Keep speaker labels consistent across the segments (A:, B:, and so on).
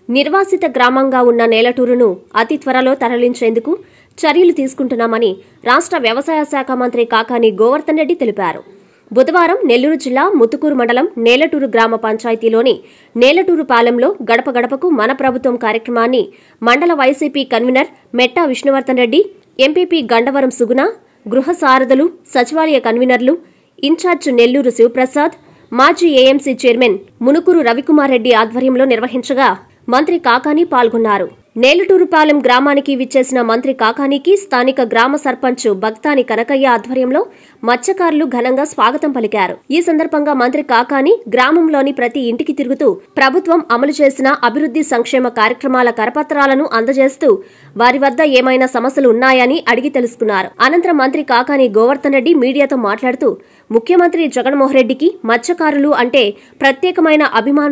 A: నిర్వాసిత గ్రామంగా ఉన్న నేలటూరును అతి త్వరలో తరలించేందుకు చర్యలు తీసుకుంటున్నామని రాష్ట్ర వ్యవసాయ శాఖ మంత్రి కాకాని గోవర్ధన్ రెడ్డి తెలిపారు. బుధవారం నెల్లూరు జిల్లా ముత్తుకూరు మండలం నేలటూరు గ్రామ పంచాయతీలోని నేలటూరు పాలెంలో గడప గడపకు మన ప్రభుత్వం కార్యక్రమాన్ని మండల YCP convener Metta Vishnuvardhan Reddy, MPP Gandavaram Suguna, గృహ సారథులు, సచివాలయ కన్వీనర్లు, ఇన్ఛార్జ్ నెల్లూరు శివప్రసాద్, మాజీ ఏఎంసీ చైర్మన్ మునుకూరు రవికుమార్ రెడ్డి ఆధ్వర్యంలో నిర్వహించగా మంత్రి కాకాని పాల్గొన్నారు. నేలటూరుపాలెం గ్రామానికి విచ్చేసిన మంత్రి కాకానికి స్థానిక గ్రామ సర్పంచ్ భక్తాని కనకయ్య ఆధ్వర్యంలో మత్స్యకారులు ఘనంగా స్వాగతం పలికారు. ఈ సందర్భంగా మంత్రి కాకాని గ్రామంలోని ప్రతి ఇంటికి తిరుగుతూ ప్రభుత్వం అమలు చేసిన అభివృద్ధి సంక్షేమ కార్యక్రమాల కరపత్రాలను అందజేస్తూ వారి వద్ద ఏమైనా సమస్యలు ఉన్నాయని అడిగి తెలుసుకున్నారు. అనంతరం మంత్రి కాకాని గోవర్ధన్ రెడ్డి మీడియాతో మాట్లాడుతూ ముఖ్యమంత్రి జగన్మోహన్ రెడ్డికి మత్స్యకారులు అంటే ప్రత్యేకమైన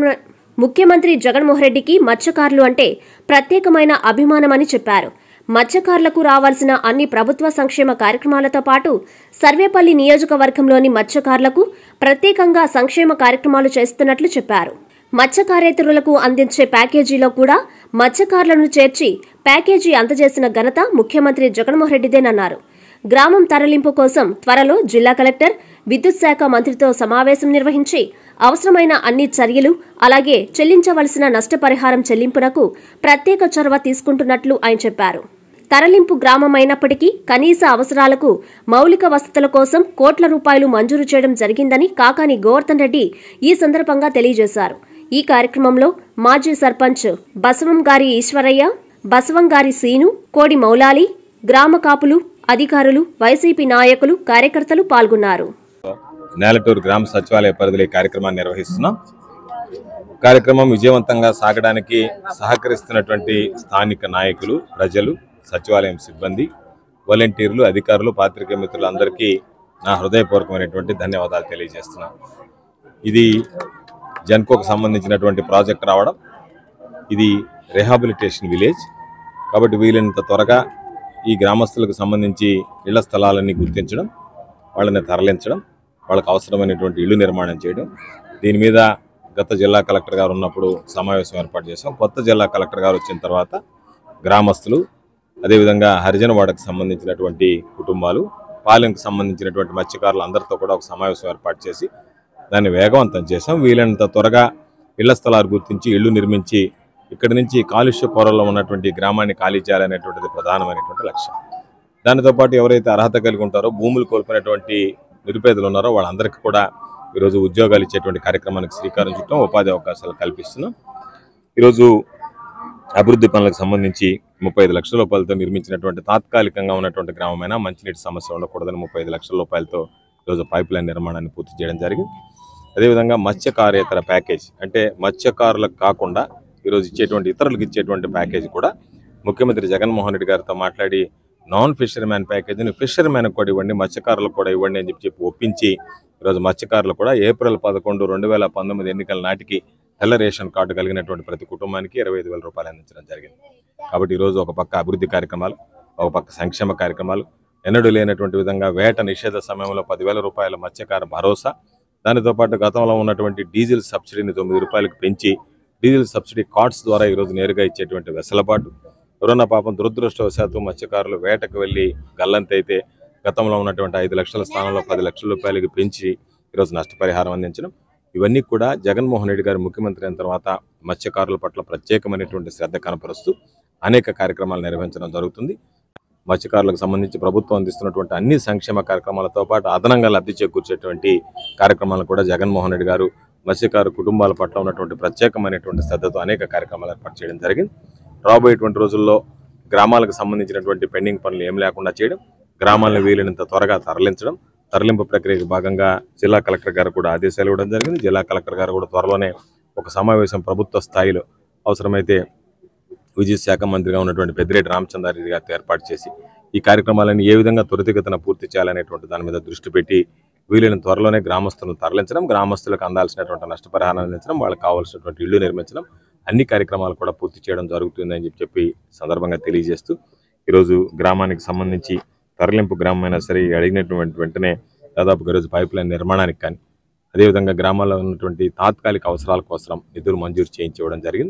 A: అభిమానమని చెప్పారు. మత్స్యకారులకు రావాల్సిన అన్ని ప్రభుత్వ సంక్షేమ కార్యక్రమాలతో పాటు సర్వేపల్లి నియోజకవర్గంలోని మత్స్యకారులకు ప్రత్యేకంగా సంక్షేమ కార్యక్రమాలు చేస్తున్నట్లు చెప్పారు. మత్స్యకారేతరులకు అందించే ప్యాకేజీలో కూడా మత్స్యకారులను చేర్చి ప్యాకేజీ అందజేసిన ఘనత ముఖ్యమంత్రి జగన్మోహన్ రెడ్డిదేనన్నారు. గ్రామం తరలింపు కోసం త్వరలో జిల్లా కలెక్టర్, విద్యుత్ శాఖ మంత్రితో సమావేశం నిర్వహించి అవసరమైన అన్ని చర్యలు, అలాగే చెల్లించవలసిన నష్టపరిహారం చెల్లింపునకు ప్రత్యేక చొరవ తీసుకుంటున్నట్లు ఆయన చెప్పారు. తరలింపు గ్రామమైనప్పటికీ కనీస అవసరాలకు మౌలిక వసతుల కోసం కోట్ల రూపాయలు మంజూరు చేయడం జరిగిందని కాకాని గోవర్ధన్ రెడ్డి ఈ సందర్భంగా తెలియజేశారు. ఈ కార్యక్రమంలో మాజీ సర్పంచ్ బసవంగారి ఈశ్వరయ్య, బసవంగారి సీను, కోడి మౌలాలి, గ్రామ కాపులు, అధికారులు, వైసీపీ నాయకులు, కార్యకర్తలు పాల్గొన్నారు.
B: నేలటూరు గ్రామ సచివాలయ పరిధిలో కార్యక్రమాన్ని నిర్వహిస్తున్నాం. కార్యక్రమం విజయవంతంగా సాగడానికి సహకరిస్తున్నటువంటి స్థానిక నాయకులు, ప్రజలు, సచివాలయం సిబ్బంది, వాలంటీర్లు, అధికారులు, పాత్రికేయ మిత్రులందరికీ నా హృదయపూర్వకమైనటువంటి ధన్యవాదాలు తెలియజేస్తున్నాను. ఇది జన్కోకు సంబంధించినటువంటి ప్రాజెక్ట్ రావడం, ఇది రిహాబిలిటేషన్ విలేజ్ కాబట్టి వీలైనంత త్వరగా ఈ గ్రామస్తులకు సంబంధించి ఇళ్ల స్థలాలన్నీ గుర్తించడం, వాళ్ళని తరలించడం, వాళ్ళకు అవసరమైనటువంటి ఇళ్లు నిర్మాణం చేయడం. దీని మీద గత జిల్లా కలెక్టర్ గారు ఉన్నప్పుడు సమావేశం ఏర్పాటు చేశాం. కొత్త జిల్లా కలెక్టర్ గారు వచ్చిన తర్వాత గ్రామస్తులు, అదేవిధంగా హరిజనవాడకు సంబంధించినటువంటి కుటుంబాలు, పాలెంకు సంబంధించినటువంటి మత్స్యకారులు అందరితో కూడా ఒక సమావేశం ఏర్పాటు చేసి దాన్ని వేగవంతం చేశాం. వీలైనంత త్వరగా ఇళ్ల స్థలాలు గుర్తించి ఇళ్లు నిర్మించి ఇక్కడి నుంచి కాలుష్య కోరల్లో ఉన్నటువంటి గ్రామాన్ని ఖాళీ చేయాలనేటువంటిది ప్రధానమైనటువంటి లక్ష్యం. దానితో పాటు ఎవరైతే అర్హత కలిగి ఉంటారో, భూములు కోల్పోయినటువంటి నిరుపేదలు ఉన్నారో వాళ్ళందరికీ కూడా ఈరోజు ఉద్యోగాలు ఇచ్చేటువంటి కార్యక్రమానికి శ్రీకారం చుట్టాం, ఉపాధి అవకాశాలు కల్పిస్తున్నాం. ఈరోజు అభివృద్ధి పనులకు సంబంధించి 35 లక్షల రూపాయలతో నిర్మించినటువంటి తాత్కాలికంగా ఉన్నటువంటి గ్రామమైనా మంచినీటి సమస్య ఉండకూడదని 35 లక్షల రూపాయలతో ఈరోజు పైప్ లైన్ నిర్మాణాన్ని పూర్తి చేయడం జరిగింది. అదేవిధంగా మత్స్యకారేతర ప్యాకేజ్ అంటే మత్స్యకారులకు కాకుండా ఈరోజు ఇతరులకు ఇచ్చేటువంటి ప్యాకేజ్ కూడా ముఖ్యమంత్రి జగన్మోహన్ రెడ్డి గారితో మాట్లాడి నాన్ ఫిషర్మ్యాన్ ప్యాకేజీని ఫిషర్మ్యాన్కి కూడా ఇవ్వండి, మత్స్యకారులకు కూడా ఇవ్వండి అని చెప్పి ఒప్పించి ఈరోజు మత్స్యకారులు కూడా ఏప్రిల్ 11, 2019 ఎన్నికల నాటికి తెల్ల రేషన్ కార్డు కలిగినటువంటి ప్రతి కుటుంబానికి 25,000 రూపాయలు అందించడం జరిగింది. కాబట్టి ఈరోజు ఒక పక్క అభివృద్ధి కార్యక్రమాలు, ఒక పక్క సంక్షేమ కార్యక్రమాలు, ఎన్నడూ లేనటువంటి విధంగా వేట నిషేధ సమయంలో 10,000 రూపాయల మత్స్యకార భరోసా, దానితో పాటు గతంలో ఉన్నటువంటి డీజిల్ సబ్సిడీని 9 రూపాయలకు పెంచి డీజిల్ సబ్సిడీ కార్డ్స్ ద్వారా ఈరోజు నేరుగా ఇచ్చేటువంటి వెసులుబాటు. ఎవరన్నా పాపం దురదృష్టవశాత్తు మత్స్యకారులు వేటకు వెళ్ళి గల్లంతైతే గతంలో ఉన్నటువంటి 5 లక్షల స్థానంలో 10 లక్షల రూపాయలకి పెంచి ఈరోజు నష్టపరిహారం అందించడం. ఇవన్నీ కూడా జగన్మోహన్ రెడ్డి గారు ముఖ్యమంత్రి అయిన తర్వాత మత్స్యకారుల పట్ల ప్రత్యేకమైనటువంటి శ్రద్ధ కనపరుస్తూ అనేక కార్యక్రమాలు నిర్వహించడం జరుగుతుంది. మత్స్యకారులకు సంబంధించి ప్రభుత్వం అందిస్తున్నటువంటి అన్ని సంక్షేమ కార్యక్రమాలతో పాటు అదనంగా లబ్ధి చేకూర్చేటువంటి కార్యక్రమాలను కూడా జగన్మోహన్ రెడ్డి గారు మత్స్యకారు కుటుంబాల పట్ల ఉన్నటువంటి ప్రత్యేకమైనటువంటి శ్రద్ధతో అనేక కార్యక్రమాలు ఏర్పాటు చేయడం జరిగింది. రాబోయేటువంటి రోజుల్లో గ్రామాలకు సంబంధించినటువంటి పెండింగ్ పనులు ఏం లేకుండా చేయడం, గ్రామాలను వీలైనంత త్వరగా తరలించడం, తరలింపు ప్రక్రియకు భాగంగా జిల్లా కలెక్టర్ గారు కూడా ఆదేశాలు ఇవ్వడం జరిగింది. జిల్లా కలెక్టర్ గారు కూడా త్వరలోనే ఒక సమావేశం ప్రభుత్వ స్థాయిలో అవసరమైతే విద్యుత్ శాఖ మంత్రిగా ఉన్నటువంటి పెద్దిరెడ్డి రామచంద్రారెడ్డి గారితో ఏర్పాటు చేసి ఈ కార్యక్రమాలను ఏ విధంగా త్వరితగతిన పూర్తి చేయాలనేటువంటి దాని మీద దృష్టి పెట్టి వీలైన త్వరలోనే గ్రామస్తులను తరలించడం, గ్రామస్తులకు అందాల్సినటువంటి నష్టపరిహారం అందించడం, వాళ్ళకి కావాల్సినటువంటి ఇళ్లు నిర్మించడం, అన్ని కార్యక్రమాలు కూడా పూర్తి చేయడం జరుగుతుందని చెప్పి సందర్భంగా తెలియజేస్తూ ఈరోజు గ్రామానికి సంబంధించి తరలింపు గ్రామమైనా సరే అడిగినటువంటి వెంటనే దాదాపుగా ఈరోజు పైప్ లైన్ నిర్మాణానికి కానీ అదేవిధంగా గ్రామాల్లో ఉన్నటువంటి తాత్కాలిక అవసరాల కోసం నిధులు మంజూరు చేయించి ఇవ్వడం జరిగింది.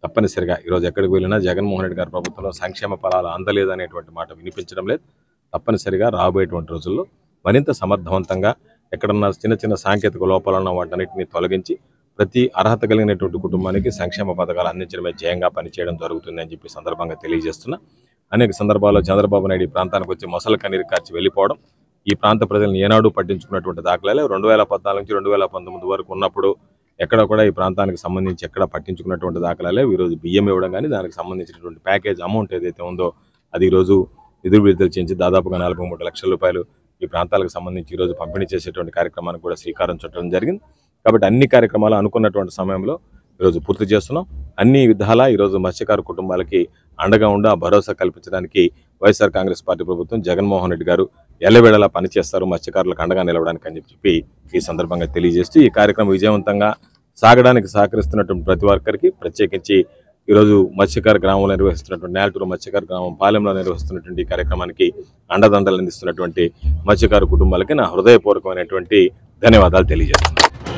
B: తప్పనిసరిగా ఈరోజు ఎక్కడికి వెళ్ళినా జగన్మోహన్ రెడ్డి గారి ప్రభుత్వంలో సంక్షేమ ఫలాలు అందలేదనేటువంటి మాట వినిపించడం లేదు. తప్పనిసరిగా రాబోయేటువంటి రోజుల్లో మరింత సమర్థవంతంగా ఎక్కడన్నా చిన్న చిన్న సాంకేతిక లోపాలున్న వాటన్నిటిని తొలగించి ప్రతి అర్హత కలిగినటువంటి కుటుంబానికి సంక్షేమ పథకాలు అందించడమే ధ్యేయంగా పనిచేయడం జరుగుతుందని చెప్పి సందర్భంగా తెలియజేస్తున్నా. అనేక సందర్భాల్లో చంద్రబాబు నాయుడు ఈ ప్రాంతానికి వచ్చి మొసలు కన్నీరు కార్చి వెళ్ళిపోవడం, ఈ ప్రాంత ప్రజలను ఏనాడు పట్టించుకున్నటువంటి దాఖలాలే 2014 నుంచి 2019 వరకు ఉన్నప్పుడు ఎక్కడ కూడా ఈ ప్రాంతానికి సంబంధించి ఎక్కడ పట్టించుకున్నటువంటి దాఖలాలే. ఈరోజు బియ్యం ఇవ్వడం కానీ దానికి సంబంధించినటువంటి ప్యాకేజ్ అమౌంట్ ఏదైతే ఉందో అది ఈరోజు ఎదురు విడుదల చేసి దాదాపుగా 43 లక్షల రూపాయలు ఈ ప్రాంతాలకు సంబంధించి ఈరోజు పంపిణీ చేసేటువంటి కార్యక్రమానికి కూడా శ్రీకారం చుట్టడం జరిగింది. కాబట్టి అన్ని కార్యక్రమాలు అనుకున్నటువంటి సమయంలో ఈరోజు పూర్తి చేస్తున్నాం. అన్ని విధాలా ఈరోజు మత్స్యకారు కుటుంబాలకి అండగా ఉండా భరోసా కల్పించడానికి వైఎస్ఆర్ కాంగ్రెస్ పార్టీ ప్రభుత్వం జగన్మోహన్ రెడ్డి గారు ఎల్లవేళలా పనిచేస్తారు మత్స్యకారులకు అండగా నిలవడానికి అని చెప్పి ఈ సందర్భంగా తెలియజేస్తూ ఈ కార్యక్రమం విజయవంతంగా సాగడానికి సహకరిస్తున్నటువంటి ప్రతి ఒక్కరికి, ప్రత్యేకించి ఈరోజు మత్స్యకార గ్రామంలో నిర్వహిస్తున్నటువంటి నేలటూరు మత్స్యకార గ్రామం పాలెంలో నిర్వహిస్తున్నటువంటి కార్యక్రమానికి అండదండలు అందిస్తున్నటువంటి మత్స్యకారు కుటుంబాలకి నా హృదయపూర్వకమైనటువంటి ధన్యవాదాలు తెలియజేస్తున్నాను.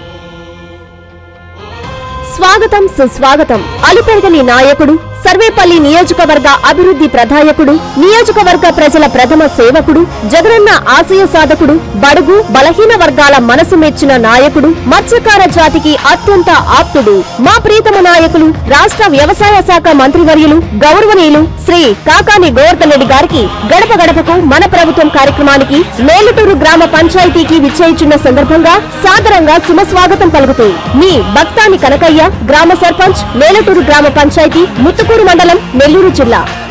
A: స్వాగతం సుస్వాగతం. అలుపెరగని నాయకుడు, సర్వేపల్లి నియోజకవర్గ అభివృద్ధి ప్రదాయకుడు, నియోజకవర్గ ప్రజల ప్రథమ సేవకుడు, జగనన్న ఆశయ సాధకుడు, బడుగు బలహీన వర్గాల మనసు మెచ్చిన నాయకుడు, మత్స్యకార జాతికి అత్యంత ఆప్తుడు, మా ప్రీతమ నాయకులు రాష్ట్ర వ్యవసాయ శాఖ మంత్రివర్యులు గౌరవనీయులు శ్రీ కాకాని గోవర్ధన్ రెడ్డి గారికి గడప గడపకు మన ప్రభుత్వం కార్యక్రమానికి మేలుటూరు గ్రామ పంచాయతీకి విచ్చేయుచున్న సందర్భంగా సాదరంగా శుభస్వాగతం పలుకుతూ మీ భక్తాని కనకయ్య, గ్రామ సర్పంచ్, మేలుటూరు గ్రామ పంచాయతీ, ముత్తుకూరు మండలం, నెల్లూరు జిల్లా.